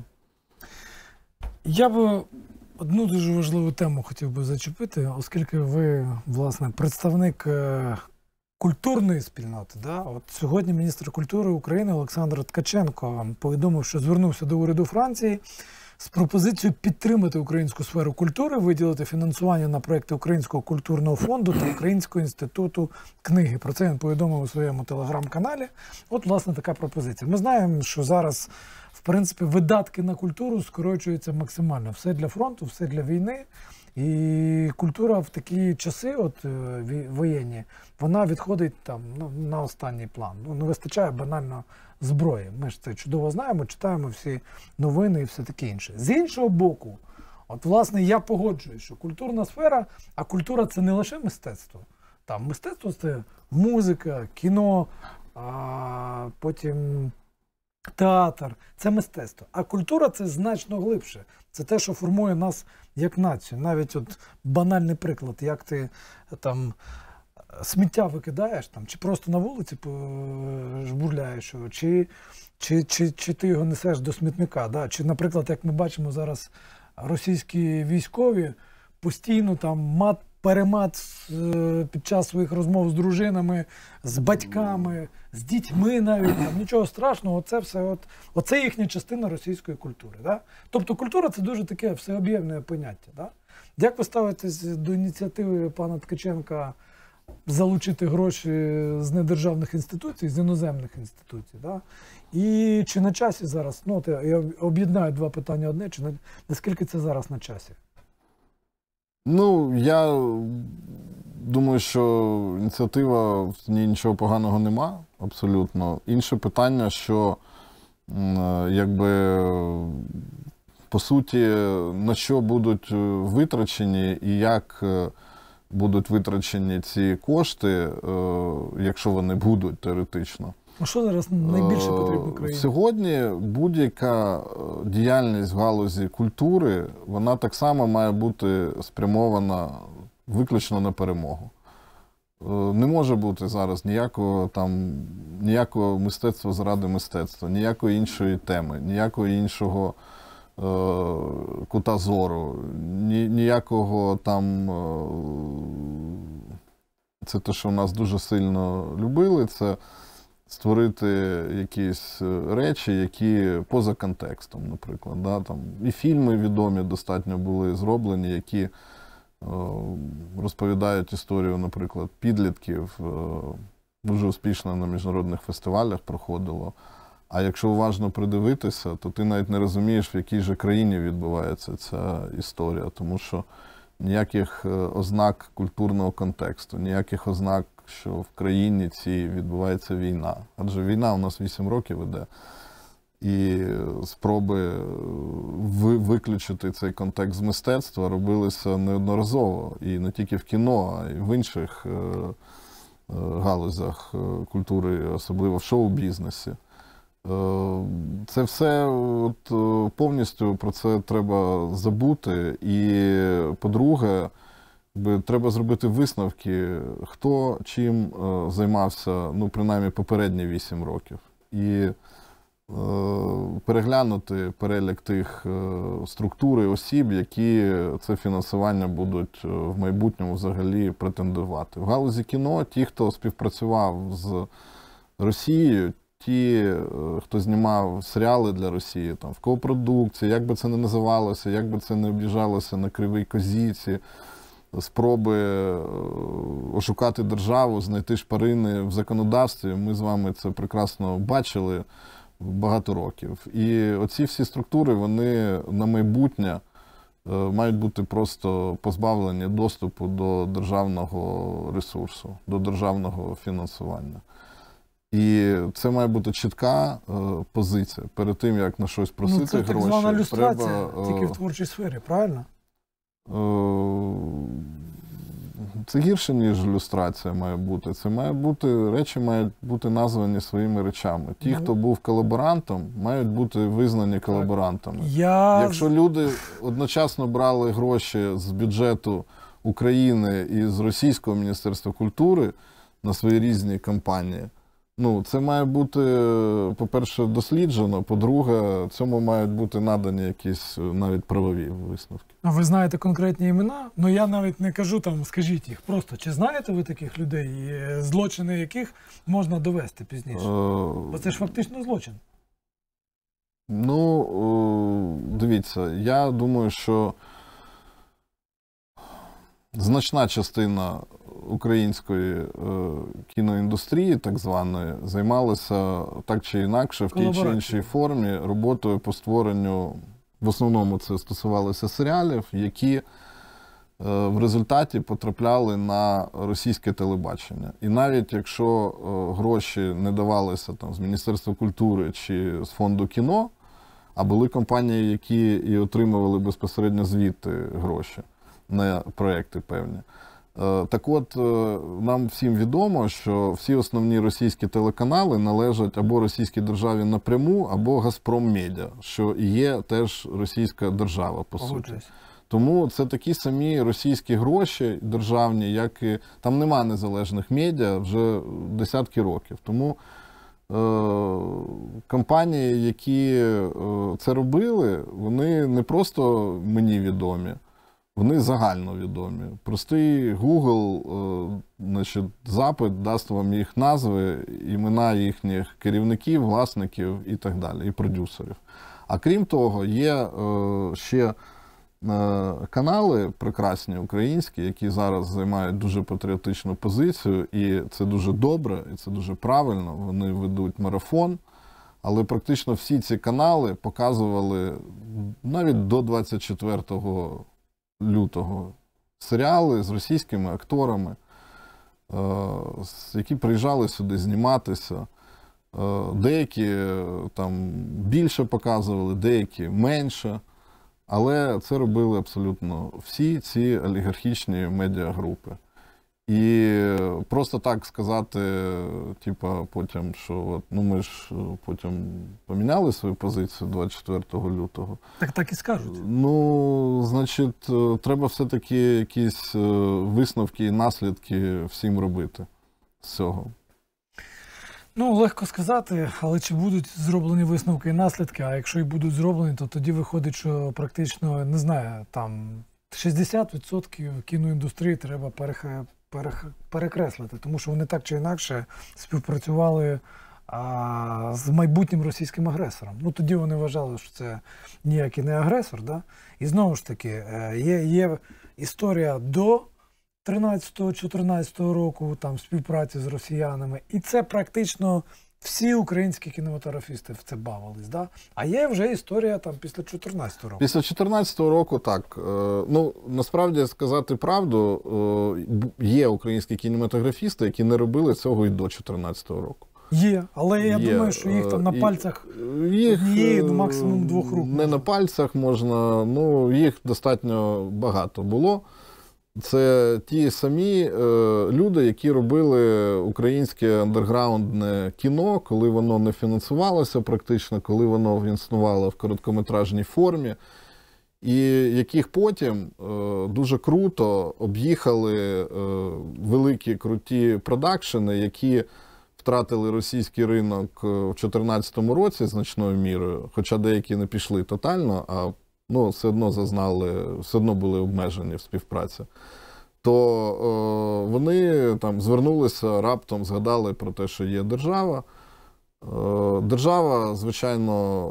Я би одну дуже важливу тему хотів би зачепити, оскільки ви, власне, представник культурної спільноти. Да? От сьогодні міністр культури України Олександр Ткаченко повідомив, що звернувся до уряду Франції з пропозицією підтримати українську сферу культури, виділити фінансування на проекти Українського культурного фонду та Українського інституту книги. Про це він повідомив у своєму телеграм-каналі. От, власне, така пропозиція. Ми знаємо, що зараз, в принципі, видатки на культуру скорочуються максимально. Все для фронту, все для війни. І культура в такі часи, от воєнні, вона відходить там ну, на останній план. Ну, не вистачає банально зброї. Ми ж це чудово знаємо, читаємо всі новини і все таке інше. З іншого боку, от власне я погоджуюсь, що культурна сфера, а культура це не лише мистецтво. Там мистецтво це музика, кіно, а потім театр, це мистецтво. А культура це значно глибше. Це те, що формує нас як націю. Навіть от банальний приклад, як ти там сміття викидаєш, там, чи просто на вулиці жбурляєш його, чи, чи, чи, чи ти його несеш до смітника. Да? Чи, наприклад, як ми бачимо зараз, російські військові постійно там мат, перемат під час своїх розмов з дружинами, з батьками, з дітьми навіть, там, нічого страшного, це все, от, оце їхня частина російської культури. Да? Тобто культура – це дуже таке всеоб'ємне поняття. Да? Як ви ставитесь до ініціативи пана Ткаченка залучити гроші з недержавних інституцій, з іноземних інституцій? Да? І чи на часі зараз, ну от я об'єднаю два питання одне, чи на, наскільки це зараз на часі? Ну, я думаю, що ініціатива, в ній нічого поганого нема, абсолютно. Інше питання, що, якби, по суті, на що будуть витрачені і як будуть витрачені ці кошти, якщо вони будуть теоретично. А що зараз найбільше потрібно країні? Сьогодні будь-яка діяльність в галузі культури, вона так само має бути спрямована виключно на перемогу. Не може бути зараз ніякого там, ніякого мистецтва заради мистецтва, ніякої іншої теми, ніякого іншого е, кута зору, ні, ніякого там, е, це те, що нас дуже сильно любили, це створити якісь речі, які поза контекстом, наприклад. Да? Там і фільми відомі достатньо були зроблені, які о, розповідають історію, наприклад, підлітків. О, дуже успішно на міжнародних фестивалях проходило. А якщо уважно придивитися, то ти навіть не розумієш, в якій же країні відбувається ця історія. Тому що ніяких ознак культурного контексту, ніяких ознак, що в країні цій відбувається війна. Адже війна у нас вісім років іде. І спроби виключити цей контекст з мистецтва робилися неодноразово. І не тільки в кіно, а й в інших галузях культури, особливо в шоу-бізнесі. Це все от, повністю про це треба забути. І, по-друге, треба зробити висновки, хто чим займався, ну, принаймні, попередні вісім років. І переглянути перелік тих структур і осіб, які це фінансування будуть в майбутньому взагалі претендувати. В галузі кіно ті, хто співпрацював з Росією, ті, хто знімав серіали для Росії, там, в копродукції, як би це не називалося, як би це не об'їжджалося на кривій козі, спроби ошукати державу, знайти шпарини в законодавстві, ми з вами це прекрасно бачили багато років. І оці всі структури, вони на майбутнє мають бути просто позбавлені доступу до державного ресурсу, до державного фінансування. І це має бути чітка е, позиція. Перед тим, як на щось просити ну, це гроші, так звана люстрація, треба, тільки в творчій сфері, правильно? Е, це гірше, ніж люстрація має бути. Це має бути, речі мають бути названі своїми речами. Ті, ну, хто був колаборантом, мають бути визнані колаборантами. Я... Якщо люди одночасно брали гроші з бюджету України і з Російського Міністерства культури на свої різні кампанії, ну, це має бути, по-перше, досліджено, по-друге, цьому мають бути надані якісь навіть правові висновки. А ви знаєте конкретні імена? Ну, я навіть не кажу там, скажіть їх. Просто, чи знаєте ви таких людей, злочини яких можна довести пізніше? Бо це ж фактично злочин. Ну, дивіться, я думаю, що значна частина української е, кіноіндустрії, так званої, займалася так чи інакше, в тій чи іншій формі роботою по створенню, в основному це стосувалося серіалів, які е, в результаті потрапляли на російське телебачення. І навіть якщо е, гроші не давалися там, з Міністерства культури чи з фонду кіно, а були компанії, які і отримували безпосередньо звідти гроші на проекти певні. Так от, нам всім відомо, що всі основні російські телеканали належать або російській державі напряму, або Газпроммедіа, що і є теж російська держава, по суті. Тому це такі самі російські гроші державні, як і... Там нема незалежних медіа вже десятки років. Тому е, компанії, які е, це робили, вони не просто мені відомі, вони загальновідомі. Простий Google, е, значить, запит дасть вам їх назви, імена їхніх керівників, власників і так далі, і продюсерів. А крім того, є е, ще е, канали прекрасні українські, які зараз займають дуже патріотичну позицію, і це дуже добре, і це дуже правильно. Вони ведуть марафон, але практично всі ці канали показували навіть до двадцять четвертого лютого серіали з російськими акторами, які приїжджали сюди зніматися. Деякі там більше показували, деякі менше. Але це робили абсолютно всі ці олігархічні медіагрупи. І просто так сказати, типа, потім, що от, ну ми ж потім поміняли свою позицію двадцять четвертого лютого. Так так і скажуть. Ну, значить, треба все-таки якісь висновки і наслідки всім робити з цього. Ну, легко сказати, але чи будуть зроблені висновки і наслідки, а якщо і будуть зроблені, то тоді виходить, що практично, не знаю, там шістдесят відсотків кіноіндустрії треба перех... Перех... перекреслити, тому що вони так чи інакше співпрацювали а, з майбутнім російським агресором. Ну, тоді вони вважали, що це ніякий не агресор, да? І знову ж таки, є, є історія до тринадцятого-чотирнадцятого року, там, співпраці з росіянами, і це практично всі українські кінематографісти в це бавились, да? А є вже історія там після чотирнадцятого року. Після чотирнадцятого року, так. Ну, насправді, сказати правду, є українські кінематографісти, які не робили цього і до чотирнадцятого року. Є, але я Є. думаю, що їх там на пальцях їх, однієї, ну, максимум двох рук. Не на пальцях можна, ну, їх достатньо багато було. Це ті самі е, люди, які робили українське андерграундне кіно, коли воно не фінансувалося практично, коли воно існувало в короткометражній формі, і яких потім е, дуже круто об'їхали е, великі круті продакшени, які втратили російський ринок у дві тисячі чотирнадцятому році значною мірою, хоча деякі не пішли тотально, а ну, все одно зазнали, все одно були обмежені в співпраці, то е, вони там звернулися, раптом згадали про те, що є держава. Е, держава, звичайно,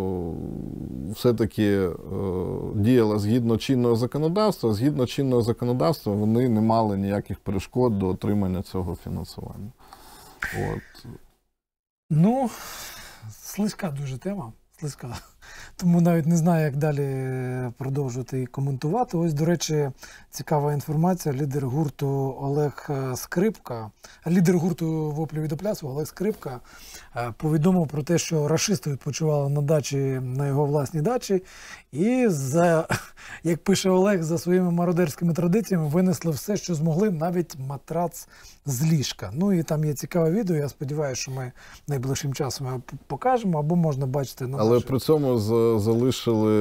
е, все-таки е, діяла згідно чинного законодавства. Згідно чинного законодавства вони не мали ніяких перешкод до отримання цього фінансування. От. Ну, слизька дуже тема, слизька. Тому навіть не знаю, як далі продовжувати і коментувати. Ось, до речі, цікава інформація. Лідер гурту Олег Скрипка, лідер гурту «Воплі від Оплясу» Олег Скрипка повідомив про те, що рашисти відпочивали на дачі, на його власній дачі, і, за, як пише Олег, за своїми мародерськими традиціями винесли все, що змогли, навіть матрац з ліжка. Ну і там є цікаве відео, я сподіваюся, що ми найближчим часом його покажемо, або можна бачити на Але наших... при цьому залишили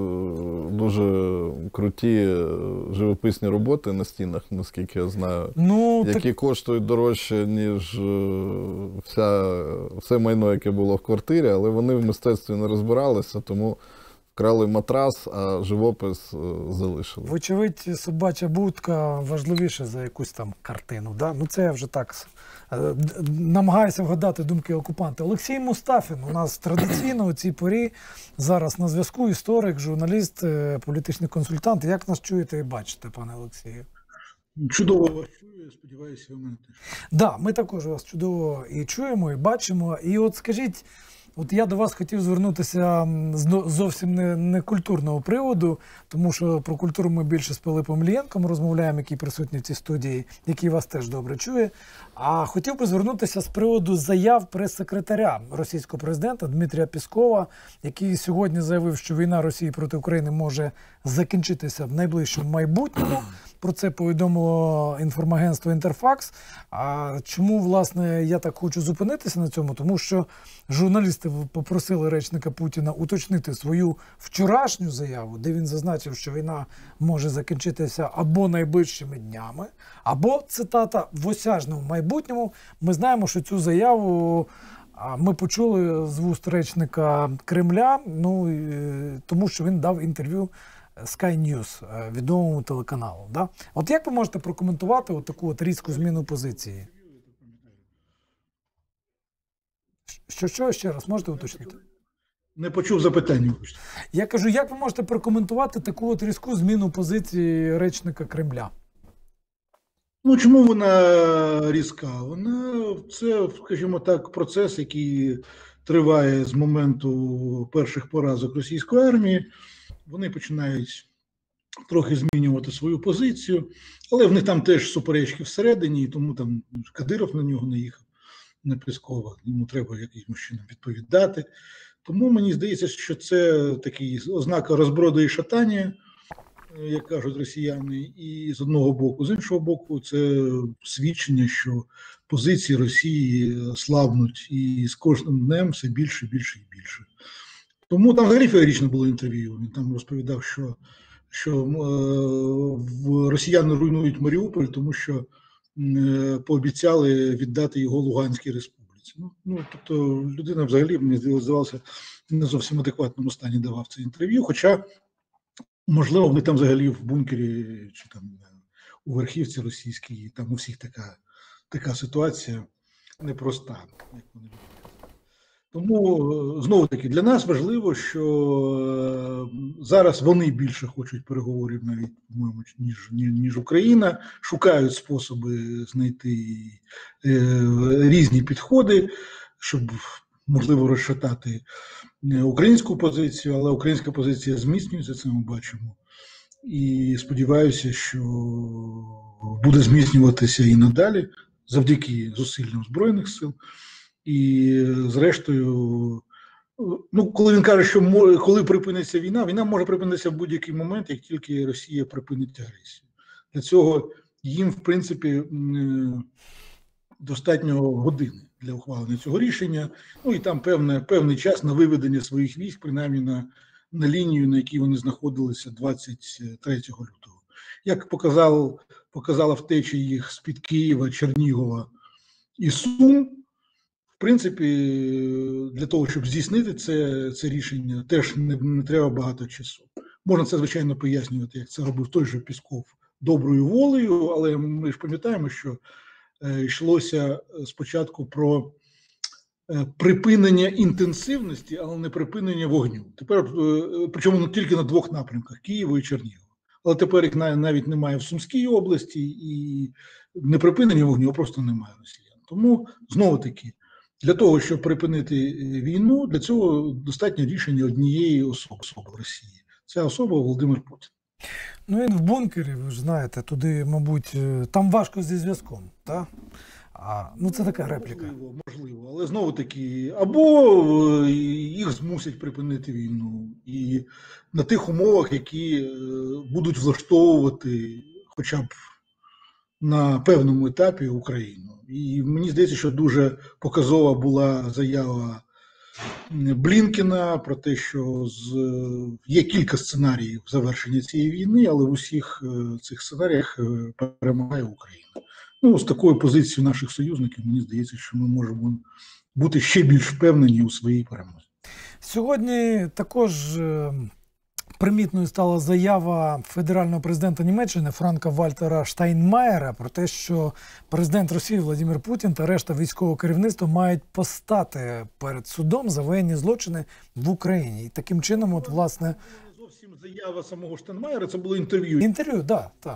дуже круті живописні роботи на стінах, наскільки я знаю, ну, які так... коштують дорожче, ніж вся, все майно, яке було в квартирі, але вони в мистецтві не розбиралися, тому вкрали матрас, а живопис залишили. Вочевидь, собача будка важливіша за якусь там картину. Да? Ну це я вже так намагаюся вгадати думки окупанта. Олексій Мустафін у нас традиційно у цій порі зараз на зв'язку, історик, журналіст, політичний консультант. Як нас чуєте і бачите, пане Олексію? Чудово вас чую, сподіваюся, ви мене теж. Так, да, ми також вас чудово і чуємо, і бачимо. І от скажіть, от я до вас хотів звернутися з зовсім не, не культурного приводу, тому що про культуру ми більше з Пилипом Іллєнком розмовляємо, який присутній в цій студії, який вас теж добре чує. А хотів би звернутися з приводу заяв прес-секретаря російського президента Дмитрія Пєскова, який сьогодні заявив, що війна Росії проти України може закінчитися в найближчому майбутньому. Про це повідомило інформагентство «Інтерфакс». А чому, власне, я так хочу зупинитися на цьому? Тому що журналісти попросили речника Путіна уточнити свою вчорашню заяву, де він зазначив, що війна може закінчитися або найближчими днями, або, цитата, в осяжному майбутньому. Ми знаємо, що цю заяву ми почули з вуст речника Кремля, ну, тому що він дав інтерв'ю Sky News, відомому телеканалу. Да? От як ви можете прокоментувати от таку от різку зміну позиції? Що, що ще раз, можете уточнити? Не почув запитання. Я кажу, як ви можете прокоментувати таку от різку зміну позиції речника Кремля? Ну, чому вона різка? Вона, це, скажімо так, процес, який триває з моменту перших поразок російської армії. Вони починають трохи змінювати свою позицію, але в них там теж суперечки всередині, і тому там Кадиров на нього не їхав, на Пєскова, йому треба якимось чином відповідати. Тому мені здається, що це такий ознака розброду і шатання, як кажуть росіяни, і з одного боку, з іншого боку, це свідчення, що позиції Росії слабнуть і з кожним днем все більше, більше і більше. Тому там взагалі феєричне було інтерв'ю. Він там розповідав, що, що е, росіяни руйнують Маріуполь, тому що е, пообіцяли віддати його Луганській республіці. Ну, ну, тобто людина взагалі, мені здавалося, не зовсім адекватному стані давав це інтерв'ю, хоча, можливо, вони там взагалі в бункері чи там у верхівці російській, там у всіх така, така ситуація непроста, як вони люблять. Тому, знову-таки, для нас важливо, що зараз вони більше хочуть переговорів навіть, по-моєму, ніж, ніж Україна, шукають способи знайти е, різні підходи. щоб можливо розшатати українську позицію, але українська позиція зміцнюється, це ми бачимо. І сподіваюся, що буде зміцнюватися і надалі завдяки зусиллям Збройних сил. І зрештою, ну, коли він каже, що може, коли припиниться війна, війна може припинитися в будь-який момент, як тільки Росія припинить агресію. Для цього їм, в принципі, достатньо години для ухвалення цього рішення. Ну і там певне, певний час на виведення своїх військ, принаймні на, на лінію, на якій вони знаходилися двадцять третього лютого. Як показав, показала втеча їх з-під Києва, Чернігова і Сум, в принципі, для того, щоб здійснити це, це рішення, теж не, не треба багато часу. Можна це, звичайно, пояснювати, як це робив той же Пісков, доброю волею, але ми ж пам'ятаємо, що е, йшлося спочатку про е, припинення інтенсивності, але не припинення вогню. Тепер, е, причому не тільки на двох напрямках – Києва і Чернігова. Але тепер їх навіть немає в Сумській області, і не припинення вогню, а просто немає росіян. Тому, знову-таки, для того, щоб припинити війну, для цього достатньо рішення однієї особи, особи в Росії. Ця особа Володимир Путін. Ну, він в бункері, ви ж знаєте, туди, мабуть, там важко зі зв'язком, так? А, ну, це така репліка. Можливо, можливо. Але знову-таки, або їх змусять припинити війну. І на тих умовах, які будуть влаштовувати хоча б на певному етапі Україну. І мені здається, що дуже показова була заява Блінкена про те, що з... є кілька сценаріїв завершення цієї війни, але в усіх цих сценаріях перемагає Україна. Ну, з такою позицією наших союзників, мені здається, що ми можемо бути ще більш впевнені у своїй перемозі. Сьогодні також примітною стала заява федерального президента Німеччини Франка Вальтера Штайнмаєра про те, що президент Росії Володимир Путін та решта військового керівництва мають постати перед судом за воєнні злочини в Україні. І таким чином, от, власне... Не зовсім заява самого Штайнмаєра, це було інтерв'ю. Інтерв'ю, так, да, так.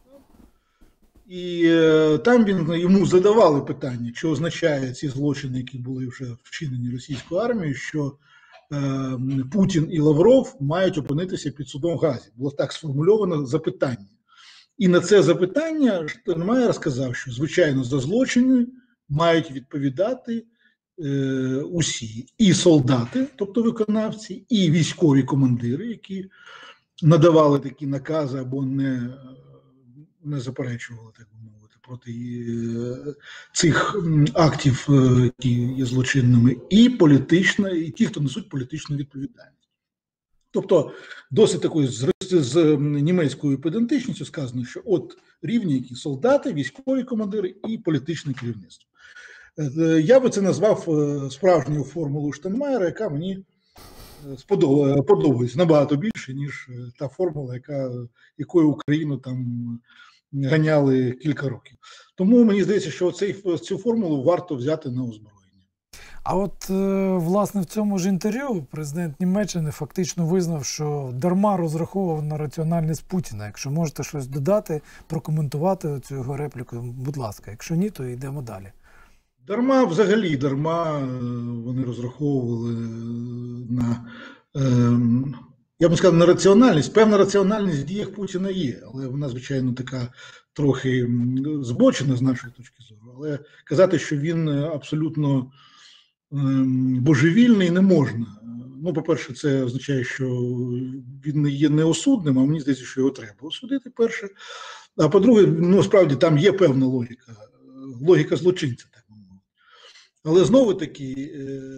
І е, там він, йому задавали питання, що означає ці злочини, які були вже вчинені російською армією, що е, Путін і Лавров мають опинитися під судом в Гаазі. Було так сформульовано запитання. І на це запитання Штайнмаєр сказав, що, звичайно, за злочини мають відповідати е, усі. І солдати, тобто виконавці, і військові командири, які надавали такі накази або не... не заперечували, так би мовити, проти цих актів, які є злочинними, і політична, і ті, хто несуть політичну відповідальність. Тобто, досить такою з, з німецькою педантичністю сказано, що от рівні, які солдати, військові командири і політичне керівництво. Я би це назвав справжньою формулою Штайнмаєра, яка мені подобається набагато більше, ніж та формула, яка, якою Україну там ганяли кілька років. Тому мені здається, що цей, цю формулу варто взяти на озброєння. А от, власне, в цьому ж інтерв'ю президент Німеччини фактично визнав, що дарма розраховував на раціональність Путіна. Якщо можете щось додати, прокоментувати цю його репліку, будь ласка. Якщо ні, то йдемо далі. Дарма, взагалі, дарма вони розраховували на, я б сказав, на раціональність. Певна раціональність в діях Путіна є, але вона, звичайно, така трохи збочена з нашої точки зору. Але казати, що він абсолютно божевільний, не можна. Ну, по-перше, це означає, що він не є неосудним, а мені здається, що його треба осудити, перше. А по-друге, ну, справді, там є певна логіка, логіка злочинця, так мовити. Але знову-таки,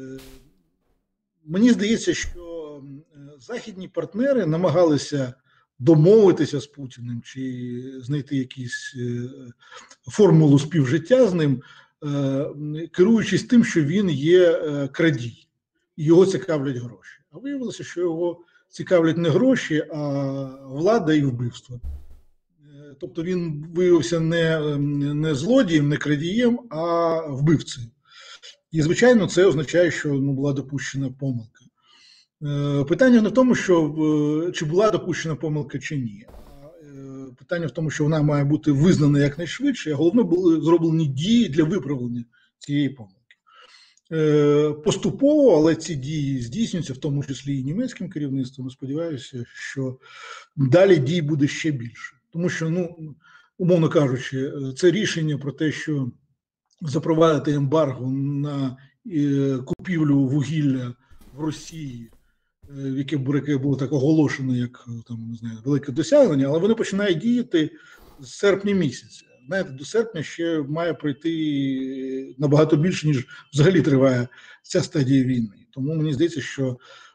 мені здається, що західні партнери намагалися домовитися з Путіним чи знайти якусь формулу співжиття з ним, керуючись тим, що він є крадій, і його цікавлять гроші. А виявилося, що його цікавлять не гроші, а влада і вбивство. Тобто він виявився не, не злодієм, не крадієм, а вбивцею. І, звичайно, це означає, що ну, була допущена помилка. Питання не в тому, що чи була допущена помилка чи ні. Питання в тому, що вона має бути визнана якнайшвидше, а головне, були зроблені дії для виправлення цієї помилки. Поступово, але ці дії здійснюються, в тому числі і німецьким керівництвом. Сподіваюся, що далі дій буде ще більше. Тому що, ну, умовно кажучи, це рішення про те, що запровадити ембарго на купівлю вугілля в Росії, яке було так оголошено, як там, не знаю, велике досягнення, але вони починають діяти з серпня місяця. Знаєте, до серпня ще має пройти набагато більше, ніж взагалі триває ця стадія війни. Тому мені здається, що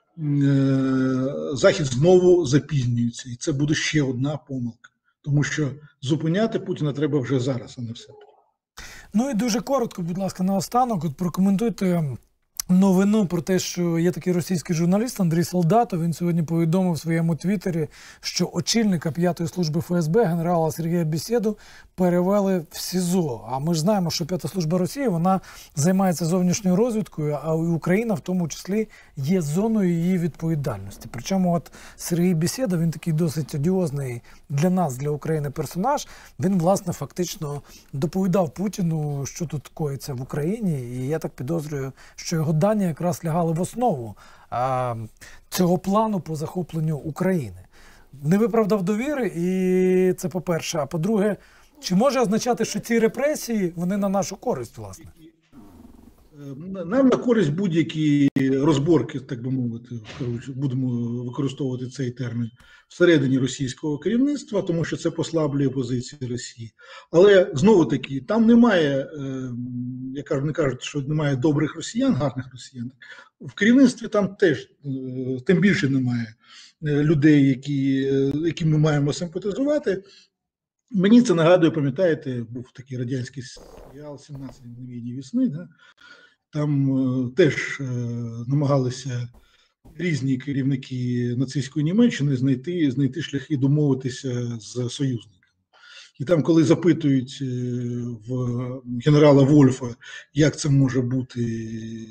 е- Захід знову запізнюється, і це буде ще одна помилка. Тому що зупиняти Путіна треба вже зараз, а не все. Ну і дуже коротко, будь ласка, наостанок, от прокоментуйте новину про те, що є такий російський журналіст Андрій Солдатов. Він сьогодні повідомив в своєму твіттері, що очільника п'ятої служби Ф С Б генерала Сергія Бєседу перевели в СІЗО. А ми ж знаємо, що п'ята служба Росії, вона займається зовнішньою розвідкою, а Україна в тому числі є зоною її відповідальності. Причому от Сергій Бєседа, він такий досить одіозний для нас, для України персонаж. Він, власне, фактично доповідав Путіну, що тут коїться в Україні, і я так підозрюю, що його дані якраз лягали в основу а, цього плану по захопленню України. Не виправдав довіри, і це по-перше. А по-друге, чи може означати, що ці репресії, вони на нашу користь, власне? Нам на користь будь-які розборки, так би мовити, будемо використовувати цей термін, всередині російського керівництва, тому що це послаблює позиції Росії. Але, знову-таки, там немає, я кажу, не кажуть, що немає добрих росіян, гарних росіян. В керівництві там теж, тим більше немає людей, які, яким ми маємо симпатизувати. Мені це нагадує, пам'ятаєте, був такий радянський серіал «сімнадцять мгновень весни», да? Там е, теж е, намагалися різні керівники нацистської Німеччини знайти, знайти шляхи домовитися з союзниками. І там, коли запитують е, в генерала Вольфа, як це може бути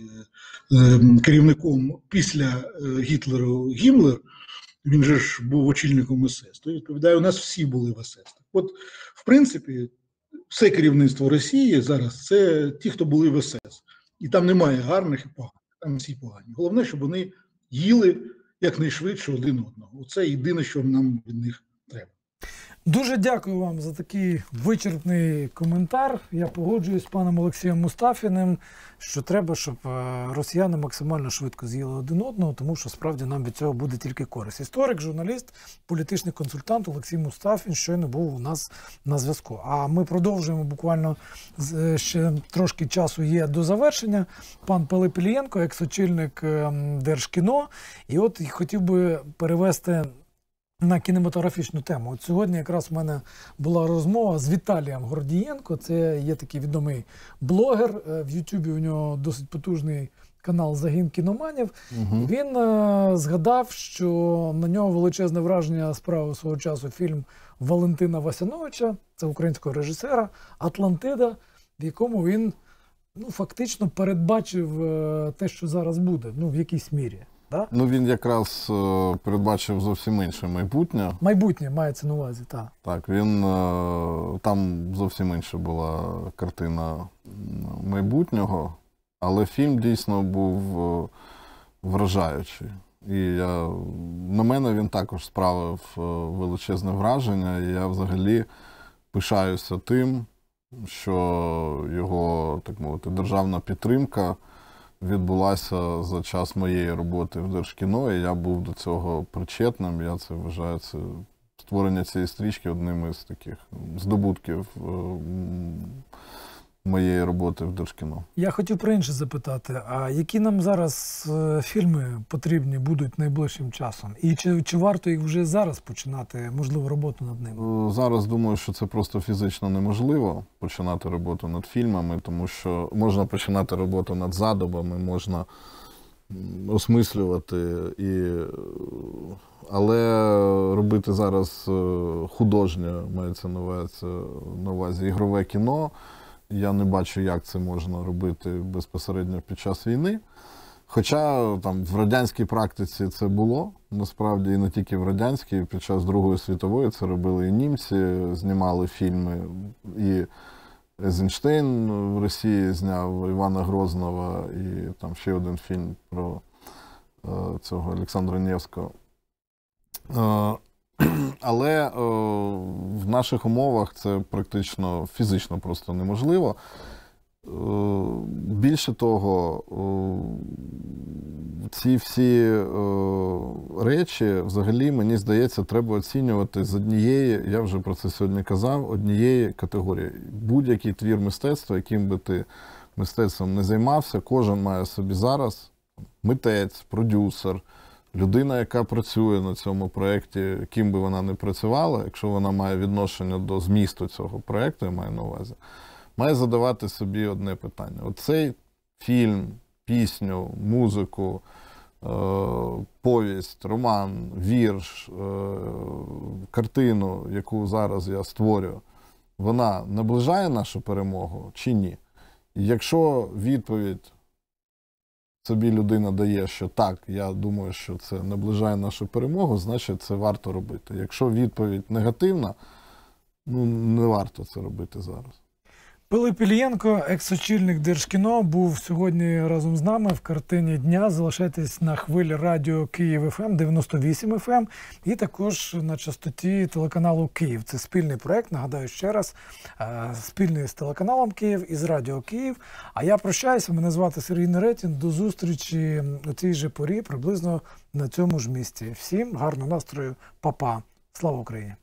е, керівником після е, Гітлеру Гіммлер, він же ж був очільником ес ес, то відповідає, у нас всі були в ес ес. От, в принципі, все керівництво Росії зараз – це ті, хто були в ес ес. І там немає гарних і поганих, там всі погані. Головне, щоб вони їли якнайшвидше один одного. Оце єдине, що нам від них треба. Дуже дякую вам за такий вичерпний коментар. Я погоджуюсь з паном Олексієм Мустафіним, що треба, щоб росіяни максимально швидко з'їли один одного, тому що справді нам від цього буде тільки користь. Історик, журналіст, політичний консультант Олексій Мустафін щойно був у нас на зв'язку. А ми продовжуємо, буквально ще трошки часу є до завершення. Пан Пилип Іллєнко, екс-очільник Держкіно, і от хотів би перевести на кінематографічну тему. От сьогодні якраз в мене була розмова з Віталієм Гордієнко. Це є такий відомий блогер. В Ютубі у нього досить потужний канал «Загін кіноманів». Угу. Він е, згадав, що на нього величезне враження справив свого часу фільм Валентина Васяновича, це українського режисера, «Атлантида», в якому він ну, фактично передбачив е, те, що зараз буде, ну, в якійсь мірі. Да? Ну, він якраз е, передбачив зовсім інше майбутнє. Майбутнє мається на увазі, так. Так, він, е, там зовсім інша була картина майбутнього, але фільм дійсно був е, вражаючий. І я, на мене він також справив е, величезне враження, і я взагалі пишаюся тим, що його, так мовити, державна підтримка відбулася за час моєї роботи в Держкіно, і я був до цього причетним. Я це вважаю, це створення цієї стрічки одним із таких здобутків моєї роботи в Держкіно. Я хотів про інше запитати, а які нам зараз фільми потрібні будуть найближчим часом? І чи, чи варто їх вже зараз починати, можливо, роботу над ними? Зараз думаю, що це просто фізично неможливо починати роботу над фільмами, тому що можна починати роботу над задумами, можна осмислювати, і... але робити зараз художнє, мається на увазі ігрове кіно, я не бачу, як це можна робити безпосередньо під час війни. Хоча там в радянській практиці це було, насправді, і не тільки в радянській, під час Другої світової це робили і німці, знімали фільми, і Ейзенштейн в Росії зняв Івана Грозного і там ще один фільм про е, цього Олександра Невського. Е, але е, в наших умовах це практично фізично просто неможливо. Е, більше того, е, ці всі е, речі, взагалі, мені здається, треба оцінювати з однієї, я вже про це сьогодні казав, однієї категорії. Будь-який твір мистецтва, яким би ти мистецтвом не займався, кожен має собі зараз митець, продюсер, людина, яка працює на цьому проєкті, ким би вона не працювала, якщо вона має відношення до змісту цього проєкту, я маю на увазі, має задавати собі одне питання. Оцей фільм, пісню, музику, е, повість, роман, вірш, е, картину, яку зараз я створюю, вона наближає нашу перемогу чи ні? І якщо відповідь собі людина дає, що так, я думаю, що це наближає нашу перемогу, значить це варто робити. Якщо відповідь негативна, ну не варто це робити зараз. Пилип Іллєнко, екс-очільник Держкіно, був сьогодні разом з нами в картині дня. Залишайтесь на хвилі радіо Київ еф ем, дев'яносто вісім еф ем і також на частоті телеканалу Київ. Це спільний проект, нагадаю ще раз, спільний з телеканалом Київ і з радіо Київ. А я прощаюся, мене звати Сергій Неретін. До зустрічі у цій же порі, приблизно на цьому ж місці. Всім гарного настрою, па-па. Слава Україні!